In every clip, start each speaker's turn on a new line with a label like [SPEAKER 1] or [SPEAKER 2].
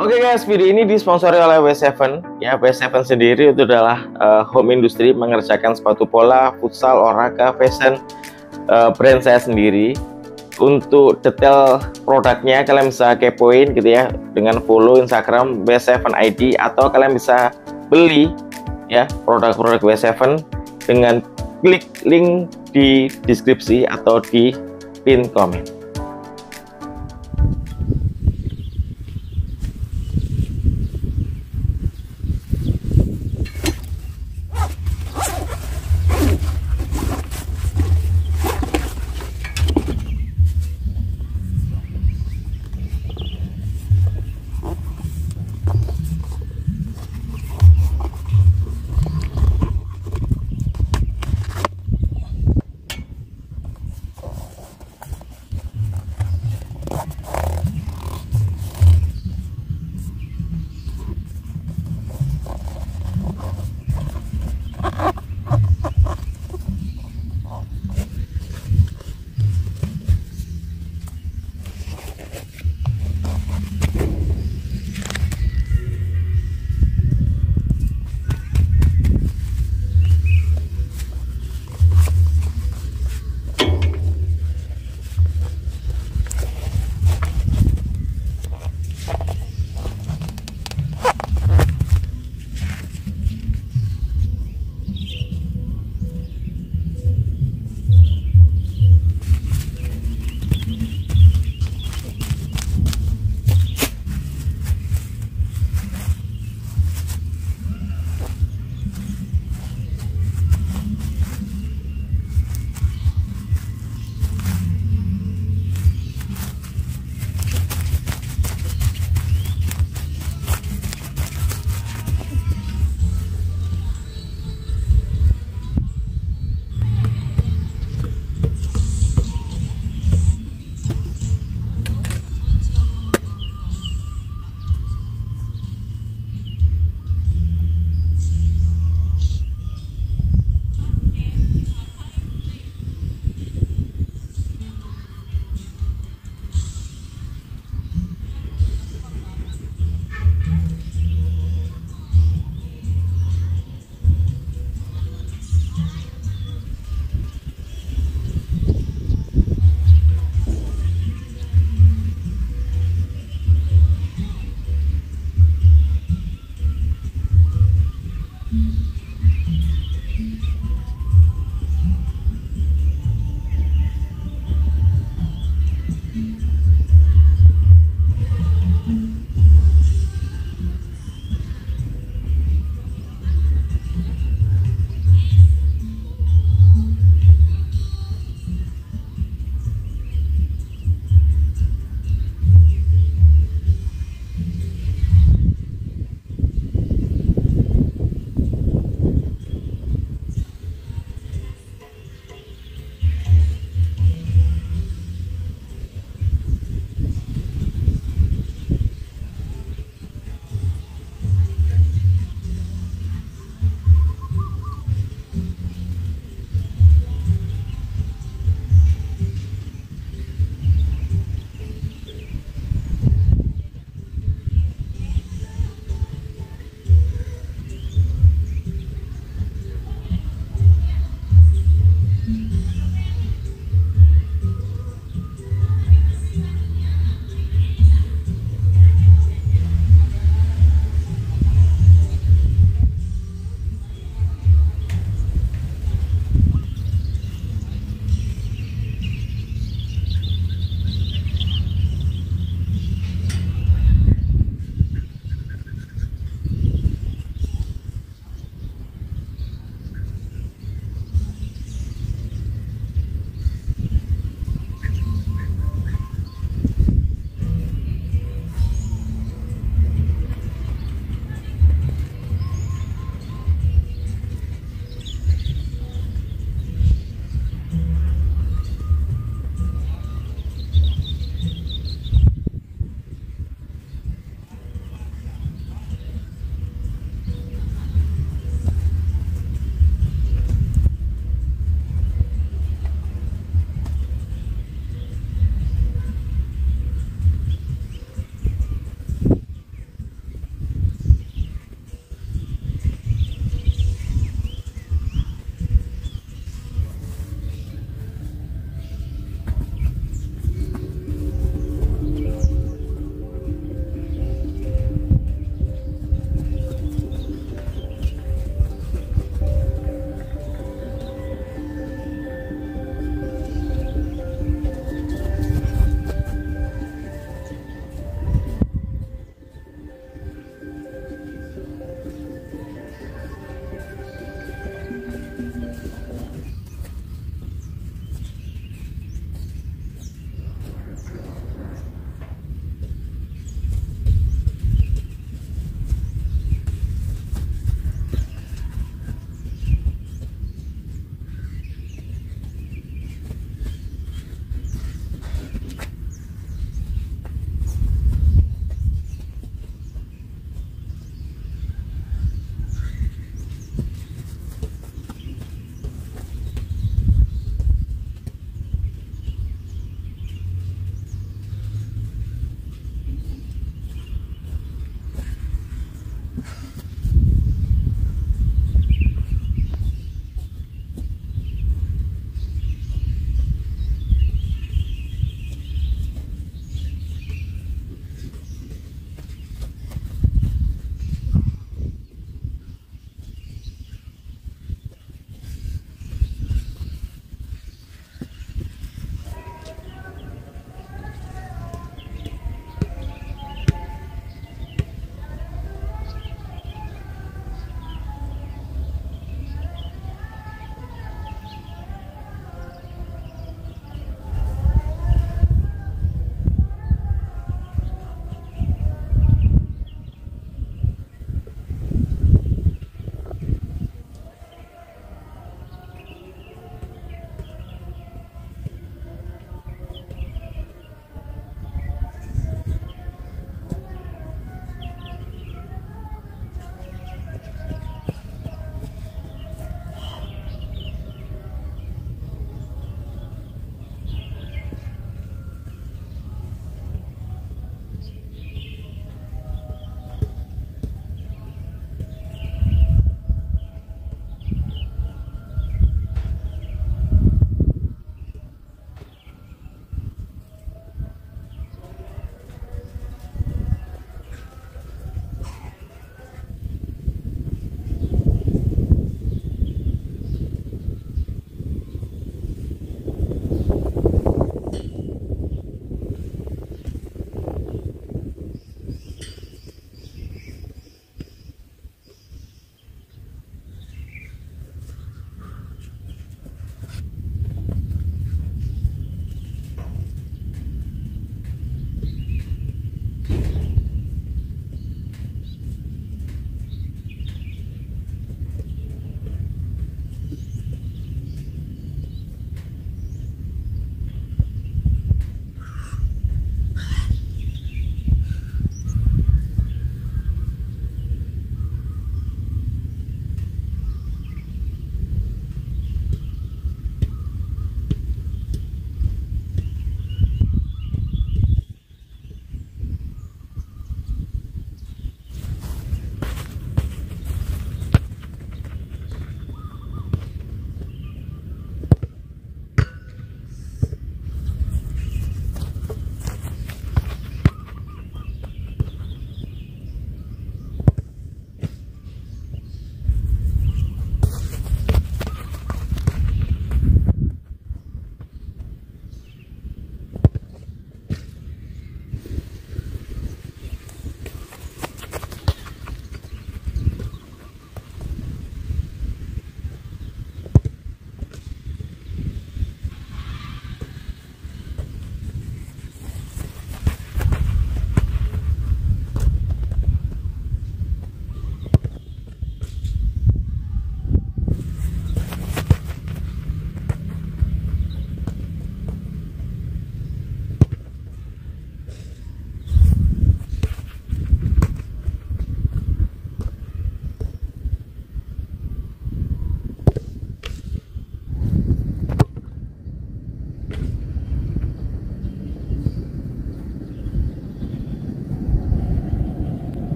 [SPEAKER 1] Oke guys, video ini disponsori oleh WESTSEVEN. Ya, WESTSEVEN sendiri itu adalah home industry, mengerjakan sepatu bola, futsal, olahraga, fashion, brand saya sendiri. Untuk detail produknya kalian bisa kepoin gitu ya, dengan follow Instagram WESTSEVEN ID, atau kalian bisa beli ya produk-produk WESTSEVEN dengan klik link di deskripsi atau di pin komen.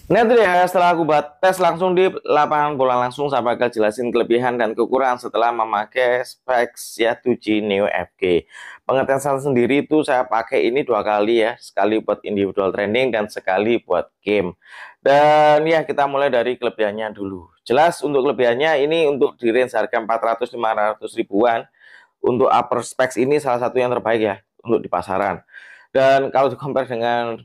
[SPEAKER 1] Nah itu ya, setelah aku tes langsung di lapangan bola langsung, saya bakal jelasin kelebihan dan kekurangan setelah memakai specs ya 2G Neo FG. Pengetesan sendiri itu saya pakai ini 2 kali ya, sekali buat individual training dan sekali buat game. Dan ya kita mulai dari kelebihannya dulu. Jelas untuk kelebihannya ini untuk di range harga 400-500 ribuan. Untuk upper specs ini salah satu yang terbaik ya untuk di pasaran. Dan kalau di compare dengan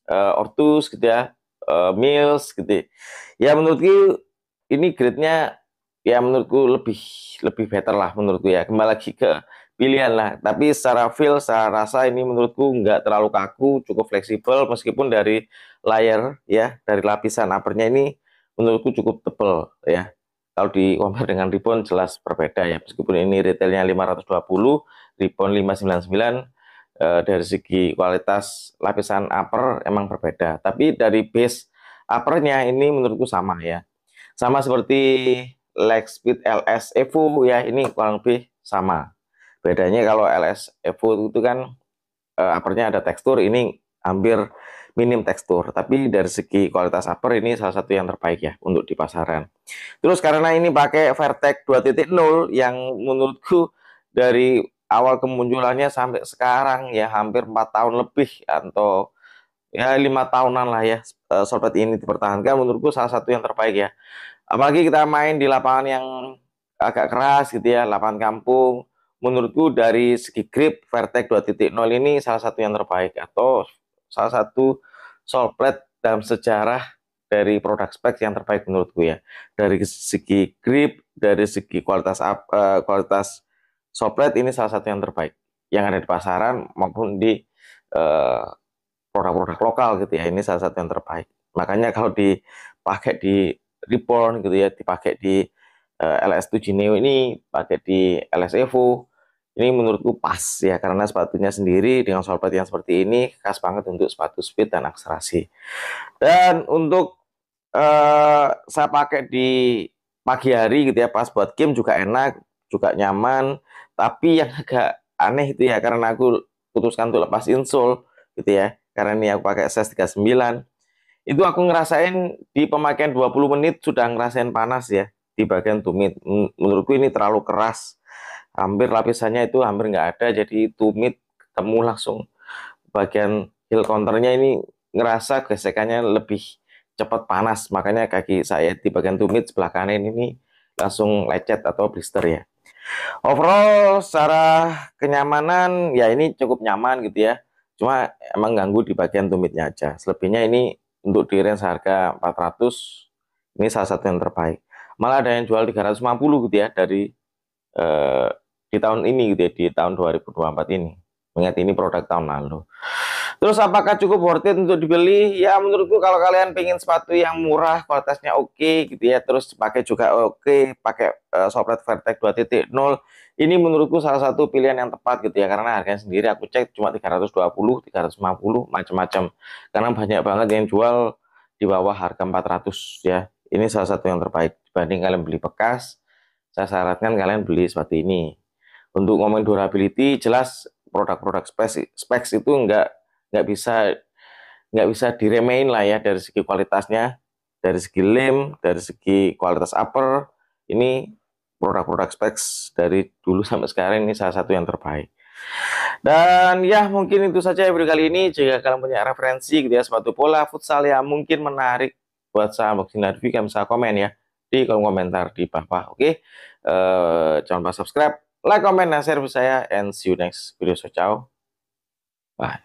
[SPEAKER 1] Ortus gitu ya, Mills gitu ya, menurutku ini grade-nya ya menurutku lebih lebih better lah menurutku ya, kembali lagi ke pilihan lah, tapi secara feel saya rasa ini menurutku nggak terlalu kaku, cukup fleksibel meskipun dari layer ya, dari lapisan uppernya ini menurutku cukup tebal ya. Kalau di compare dengan Ribbon jelas berbeda ya, meskipun ini retailnya 520, Ribbon 599, dari segi kualitas lapisan upper emang berbeda, tapi dari base uppernya ini menurutku sama ya, sama seperti Lightspeed LS Evo ya, ini kurang lebih sama. Bedanya kalau LS Evo itu kan uppernya ada tekstur, ini hampir minim tekstur, tapi dari segi kualitas upper ini salah satu yang terbaik ya untuk di pasaran. Terus karena ini pakai Vertex 2.0 yang menurutku dari awal kemunculannya sampai sekarang ya hampir 4 tahun lebih atau ya 5 tahunan lah ya, sobat ini dipertahankan, menurutku salah satu yang terbaik ya. Apalagi kita main di lapangan yang agak keras gitu ya, lapangan kampung. Menurutku dari segi grip Vertex 2.0 ini salah satu yang terbaik atau salah satu solplet dalam sejarah dari produk spek yang terbaik menurutku ya. Dari segi grip, dari segi kualitas solplet ini salah satu yang terbaik yang ada di pasaran maupun di eh, produk-produk lokal gitu ya. Ini salah satu yang terbaik. Makanya kalau dipakai di Reborn gitu ya, dipakai di LS7 Neo ini, pakai di LS Evo, ini menurutku pas ya, karena sepatunya sendiri dengan solpet yang seperti ini khas banget untuk sepatu speed dan akselerasi. Dan untuk saya pakai di pagi hari gitu ya, pas buat game juga enak, juga nyaman. Tapi yang agak aneh itu ya, karena aku putuskan untuk lepas insole gitu ya, karena ini aku pakai size 39, itu aku ngerasain di pemakaian 20 menit sudah ngerasain panas ya di bagian tumit. Menurutku ini terlalu keras, hampir lapisannya itu hampir nggak ada, jadi tumit ketemu langsung bagian heel counternya ini ngerasa gesekannya lebih cepat panas, makanya kaki saya di bagian tumit sebelah kanan ini langsung lecet atau blister ya. Overall secara kenyamanan ya ini cukup nyaman gitu ya, cuma emang ganggu di bagian tumitnya aja. Selebihnya ini untuk di range harga 400 ini salah satu yang terbaik, malah ada yang jual 350 gitu ya dari eh, di tahun ini gitu ya, di tahun 2024 ini, mengingat ini produk tahun lalu. Terus apakah cukup worth it untuk dibeli? Ya menurutku kalau kalian pengen sepatu yang murah, kualitasnya oke gitu ya, terus pakai juga oke, pakai Sopret Vertex 2.0, ini menurutku salah satu pilihan yang tepat gitu ya, karena harganya sendiri aku cek cuma 320, 350, macam-macam. Karena banyak banget yang jual di bawah harga 400 ya. Ini salah satu yang terbaik dibanding kalian beli bekas. Saya sarankan kalian beli sepatu ini. Untuk ngomong durability, jelas produk-produk specs itu nggak bisa diremehin lah ya, dari segi kualitasnya, dari segi lem, dari segi kualitas upper. Ini produk-produk specs dari dulu sampai sekarang ini salah satu yang terbaik. Dan ya mungkin itu saja video kali ini. Jika kalian punya referensi gitu ya, sepatu bola futsal yang mungkin menarik buat saya unboxing dan review, kalian bisa komen ya di kolom komentar di bawah. Oke, jangan lupa subscribe, like, comment, dan share video saya, and see you next video. So ciao, bye.